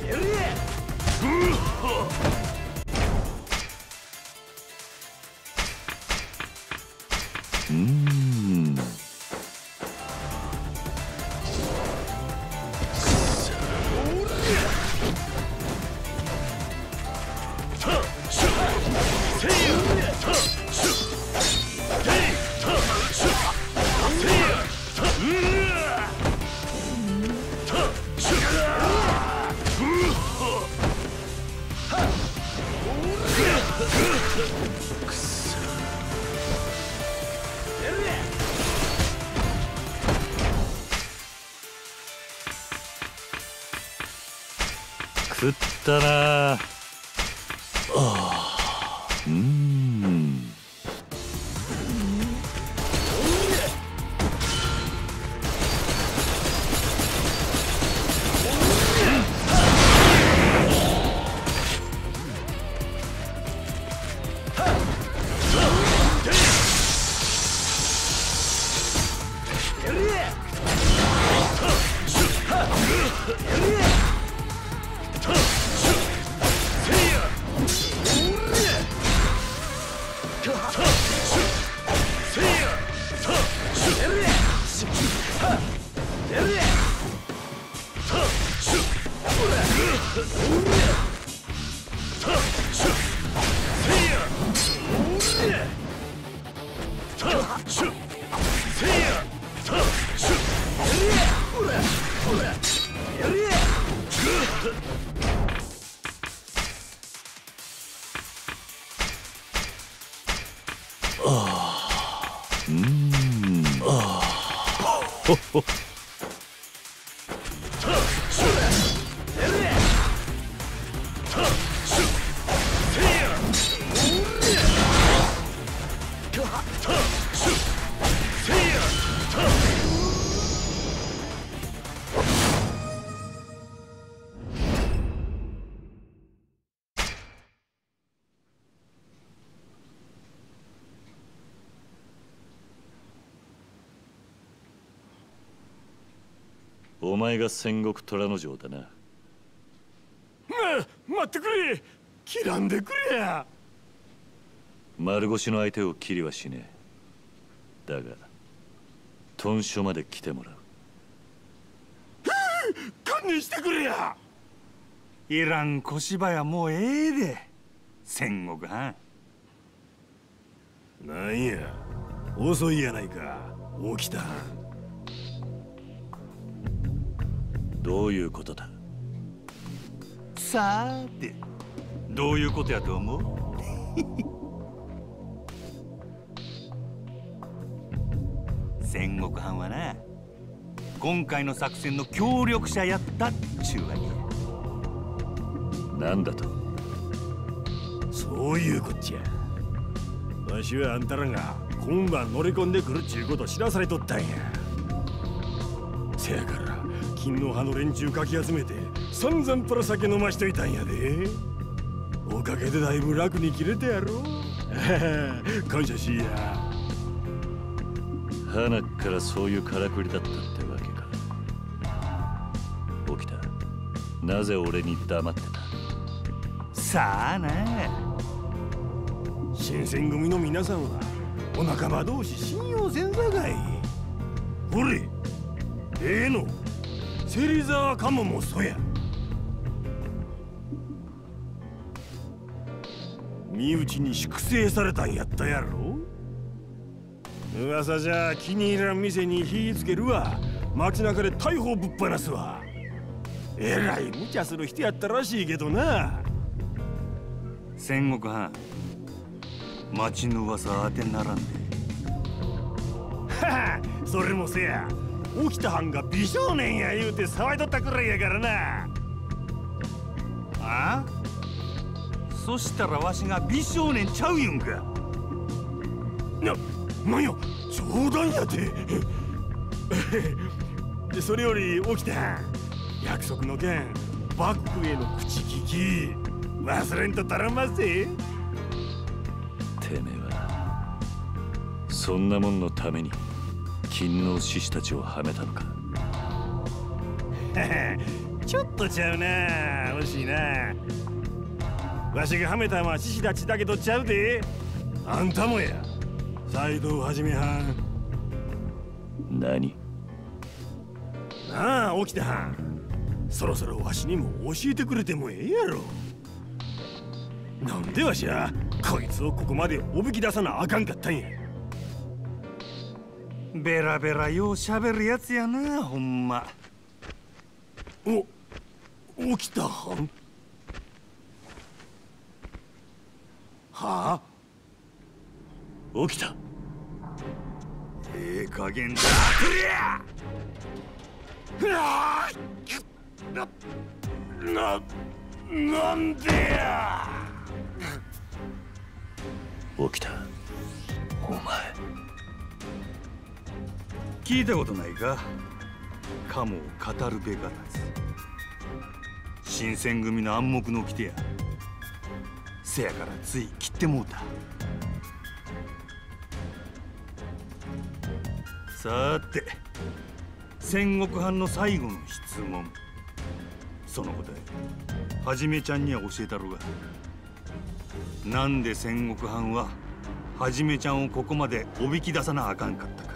食ったなあ。お前が戦国虎之丞だな。 待ってくれ、切らんでくれや。 丸腰の相手を切りはしねえ。だが屯所まで来てもらう。 堪忍してくれや。 いらん小芝居もうええで、戦国藩。 なんや遅いやないか、起きた。 どういうことだ。 さーて、どういうことやと思う？戦国藩はな、今回の作戦の協力者やったっちゅうわけや。 なんだと？ そういうこっちゃ。わしはあんたらが今晩乗り込んでくるっちゅうこと知らされとったんや。せやから金の葉の連中かき集めて散々プラ酒飲ましといたんやで。おかげでだいぶ楽に切れたやろ。感謝しいや。 花からそういうからくりだったってわけか。起きた。なぜ俺に黙ってた？ さあな。 新選組の皆さんはお仲間同士信用せんさかい。ほれ、の芹沢鴨もそや。身内に粛清されたんやったやろ。噂じゃ気に入らん店に火つけるわ、街中で大砲ぶっ放すわ。えらい無茶する人やったらしいけどな。 戦国藩、町の噂当てにならんで。 はは、それもせや。起きた藩が美少年や言うて騒いどったくらいやからな。 ああ？そしたらわしが美少年ちゃういうんか。 なんや、冗談やて。それより起きた藩、約束の件、幕府への口利き忘れんとたらんませ。 てめえはそんなもんのために勤王志士たちをはめたのか。 ちょっとちゃうな。惜しいな。わしがはめたんは獅子立ちだけどちゃうで。あんたもや、斎藤はじめはん。 何？ なあ起きたはん、そろそろわしにも教えてくれてもええやろ。なんでわしはこいつをここまでおびき出さなあかんかったんや。 ベラベラようしゃべるやつやな、ほんま。 起きたはん。はあ、 起きた。 ええ加減だ。 なんでや。 起きた。お前聞いたことないか、カモを語るべからず。新選組の暗黙の掟や。せやからつい切ってもうた。さーて、戦国藩の最後の質問。その答えはじめちゃんには教えたろうが。なんで戦国藩ははじめちゃんをここまでおびき出さなあかんかったか。